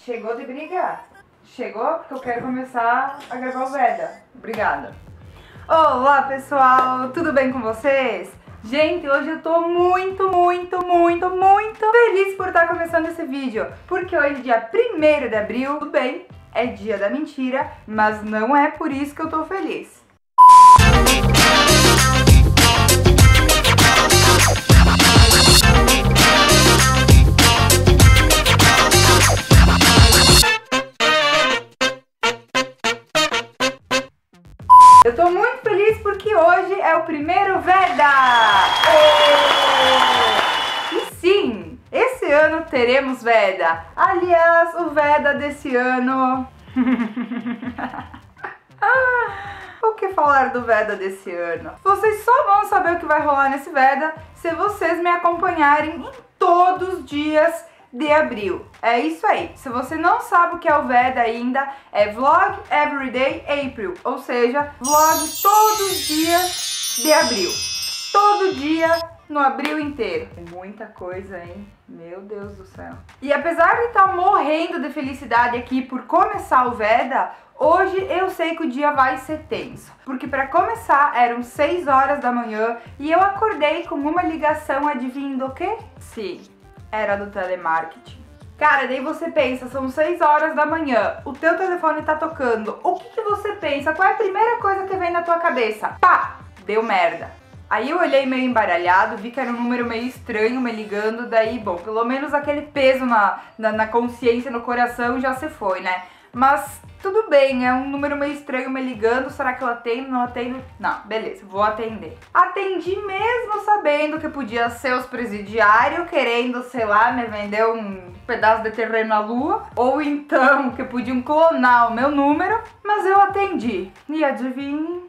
Chegou de brigar. Chegou porque eu quero começar a gravar o Veda. Obrigada. Olá, pessoal! Tudo bem com vocês? Gente, hoje eu tô muito feliz por estar começando esse vídeo. Porque hoje, dia 1º de abril, tudo bem, é dia da mentira, mas não é por isso que eu tô feliz. Eu tô muito feliz porque hoje é o primeiro Veda! E sim, esse ano teremos Veda. Aliás, o Veda desse ano... O que falar do Veda desse ano? Vocês só vão saber o que vai rolar nesse Veda se vocês me acompanharem em todos os dias de abril. É isso aí. Se você não sabe o que é o Veda ainda, é Vlog Everyday April, ou seja, vlog todos os dias de abril. Todo dia no abril inteiro. Muita coisa, hein? Meu Deus do céu. E apesar de estar morrendo de felicidade aqui por começar o Veda, hoje eu sei que o dia vai ser tenso. Porque para começar eram 6 horas da manhã e eu acordei com uma ligação, adivinha do quê? Sim, era do telemarketing. Cara, daí você pensa, são 6 horas da manhã, o teu telefone tá tocando, o que você pensa? Qual é a primeira coisa que vem na tua cabeça? Pá! Deu merda. Aí eu olhei meio embaralhado, vi que era um número meio estranho me ligando, daí, bom, pelo menos aquele peso na consciência, no coração já se foi, né? Mas tudo bem, é um número meio estranho me ligando, será que eu atendo, não atendo? Não, beleza, vou atender. Atendi mesmo sabendo que podia ser os presidiários querendo, sei lá, me vender um pedaço de terreno na lua, ou então que podiam clonar o meu número, mas eu atendi. E adivinhe?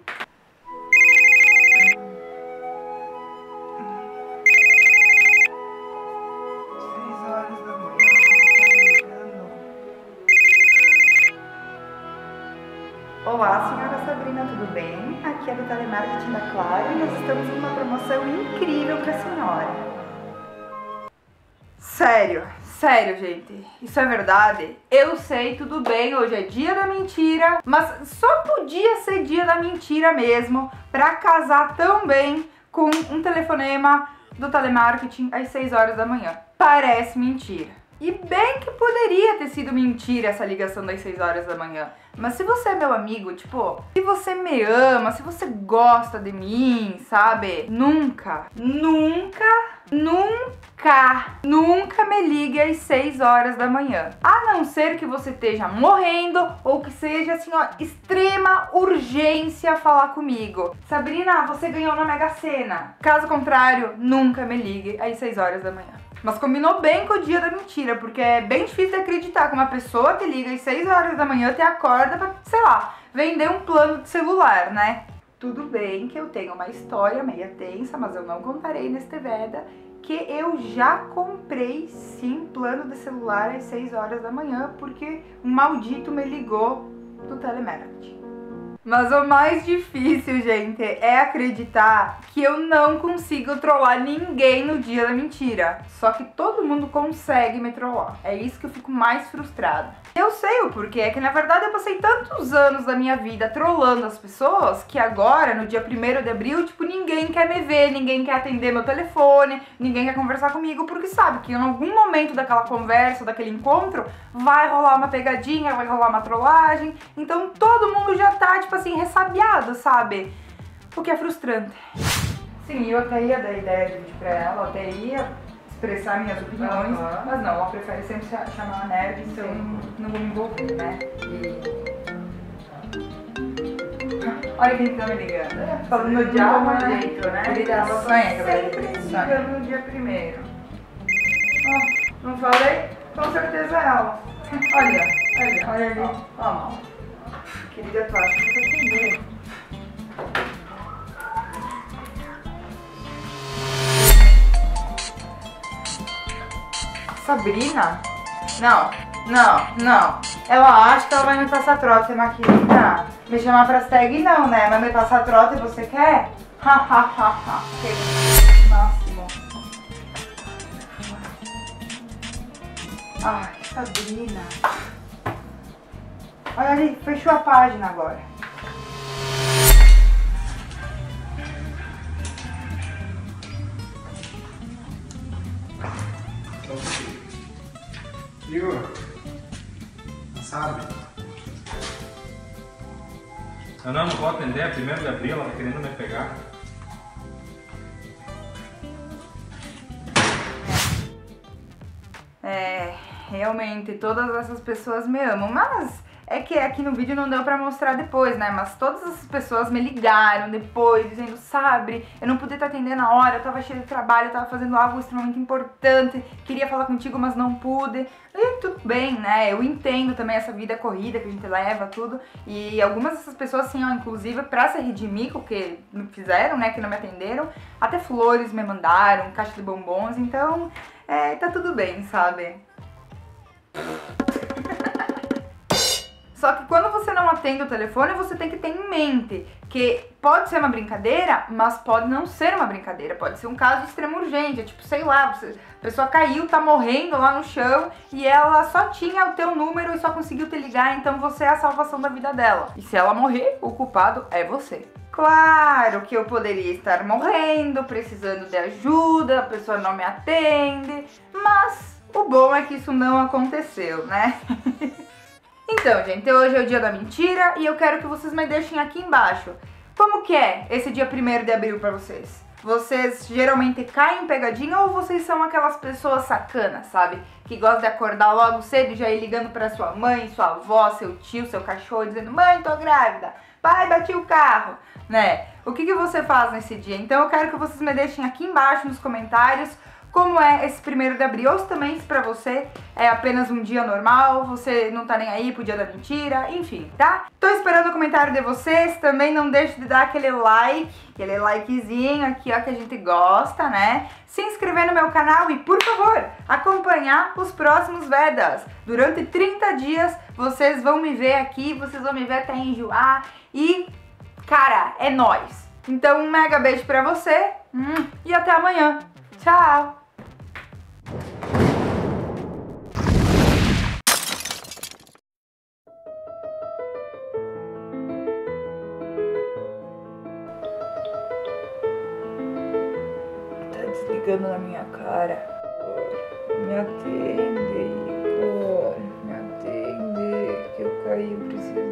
Olá, senhora Sabrina, tudo bem? Aqui é do telemarketing da Claro e nós estamos com uma promoção incrível para a senhora. Sério, gente, isso é verdade? Eu sei, tudo bem, hoje é dia da mentira, mas só podia ser dia da mentira mesmo para casar tão bem com um telefonema do telemarketing às 6 horas da manhã. Parece mentira. E bem que poderia ter sido mentira essa ligação das 6 horas da manhã. Mas se você é meu amigo, tipo, se você me ama, se você gosta de mim, sabe? Nunca me ligue às 6 horas da manhã. A não ser que você esteja morrendo ou que seja, assim, ó, extrema urgência falar comigo. Sabrina, você ganhou na Mega Sena. Caso contrário, nunca me ligue às 6 horas da manhã. Mas combinou bem com o dia da mentira, porque é bem difícil de acreditar que uma pessoa que liga às 6 horas da manhã te acorda pra, sei lá, vender um plano de celular, né? Tudo bem que eu tenho uma história meia tensa, mas eu não contarei neste Veda, que eu já comprei sim plano de celular às 6 horas da manhã, porque um maldito me ligou do telemarketing. Mas o mais difícil, gente, é acreditar que eu não consigo trollar ninguém no dia da mentira. Só que todo mundo consegue me trollar. É isso que eu fico mais frustrada. Eu sei o porquê, é que na verdade eu passei tantos anos da minha vida trollando as pessoas que agora, no dia 1º de abril, tipo, ninguém quer me ver, ninguém quer atender meu telefone, ninguém quer conversar comigo, porque sabe que em algum momento daquela conversa, daquele encontro, vai rolar uma pegadinha, vai rolar uma trollagem. Então todo mundo já tá, tipo assim, ressabiado, sabe? O que é frustrante. Sim, eu até ia dar ideia de vídeo pra ela, até ia expressar minhas opiniões, mas não, ela prefere sempre chamar a nerd, então não vou me envolver, né? Olha quem tá me ligando. Falando de alma, jeito, né? Ele dá sonha, ligando no dia 1º. Oh, não falei? Com certeza é ela. Olha ali. Ó, querida, tu acha que eu tô entendendo? Sabrina? Não. Ela acha que ela vai me passar trote, maquininha. Me chamar pra tag não, né? Mas me passar trote você quer? Hahaha. Máximo. Ai, Sabrina. Olha ali, fechou a página agora. Viu? Sabe? Não vou atender, é 1º de abril, ela tá querendo me pegar. Realmente, todas essas pessoas me amam, mas é que aqui no vídeo não deu pra mostrar depois, né? Mas todas essas pessoas me ligaram depois, dizendo, sabe, eu não pude te atender na hora, eu tava cheio de trabalho, eu tava fazendo algo extremamente importante, queria falar contigo, mas não pude. E tudo bem, né? Eu entendo também essa vida corrida que a gente leva, tudo. E algumas dessas pessoas, assim, ó, inclusive pra se redimir com o que me fizeram, né, que não me atenderam, até flores me mandaram, caixa de bombons, então, tá tudo bem, sabe? Só que quando você não atende o telefone, você tem que ter em mente que pode ser uma brincadeira, mas pode não ser uma brincadeira. Pode ser um caso de extrema urgência, tipo, sei lá, a pessoa caiu, tá morrendo lá no chão e ela só tinha o teu número e só conseguiu te ligar, então você é a salvação da vida dela. E se ela morrer, o culpado é você. Claro que eu poderia estar morrendo, precisando de ajuda, a pessoa não me atende, mas o bom é que isso não aconteceu, né? Então, gente, hoje é o dia da mentira e eu quero que vocês me deixem aqui embaixo. Como que é esse dia 1º de abril pra vocês? Vocês geralmente caem em pegadinha ou vocês são aquelas pessoas sacanas, sabe? Que gostam de acordar logo cedo e já ir ligando pra sua mãe, sua avó, seu tio, seu cachorro, dizendo: mãe, tô grávida, pai, bati o carro, né? O que você faz nesse dia? Então eu quero que vocês me deixem aqui embaixo nos comentários como é esse 1º de abril, ou se também se pra você é apenas um dia normal, você não tá nem aí pro dia da mentira, enfim, tá? Tô esperando o comentário de vocês, também não deixe de dar aquele likezinho aqui, ó, que a gente gosta, né? Se inscrever no meu canal e, por favor, acompanhar os próximos Vedas. Durante 30 dias vocês vão me ver aqui, vocês vão me ver até enjoar e, cara, é nóis! Então um mega beijo pra você e até amanhã. Tchau! Tá desligando na minha cara. Me atende, Igor. Me atende, que eu caí, eu preciso